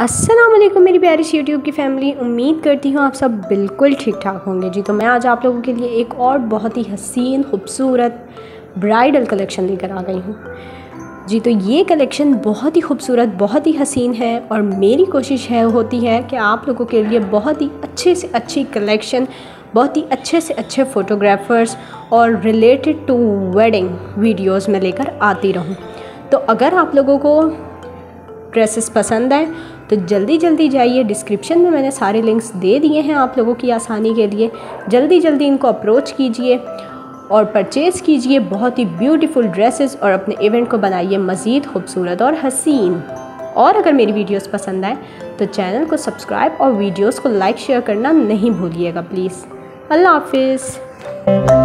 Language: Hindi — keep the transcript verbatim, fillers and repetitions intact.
अस्सलाम वालेकुम मेरी प्यारी सी यूट्यूब की फ़ैमिली, उम्मीद करती हूँ आप सब बिल्कुल ठीक ठाक होंगे जी। तो मैं आज आप लोगों के लिए एक और बहुत ही हसीन खूबसूरत ब्राइडल कलेक्शन लेकर आ गई हूँ जी। तो ये कलेक्शन बहुत ही खूबसूरत, बहुत ही हसीन है और मेरी कोशिश है होती है कि आप लोगों के लिए बहुत ही अच्छे से अच्छी कलेक्शन, बहुत ही अच्छे से अच्छे फ़ोटोग्राफ़र्स और रिलेटेड टू वेडिंग वीडियोज़ में लेकर आती रहूँ। तो अगर आप लोगों को ड्रेसेस पसंद आए तो जल्दी जल्दी जाइए, डिस्क्रिप्शन में मैंने सारे लिंक्स दे दिए हैं आप लोगों की आसानी के लिए। जल्दी जल्दी इनको अप्रोच कीजिए और परचेज़ कीजिए बहुत ही ब्यूटीफुल ड्रेसेस और अपने इवेंट को बनाइए मज़ीद खूबसूरत और हसीन। और अगर मेरी वीडियोस पसंद आए तो चैनल को सब्सक्राइब और वीडियोस को लाइक शेयर करना नहीं भूलिएगा प्लीज़। अल्लाह हाफिज़।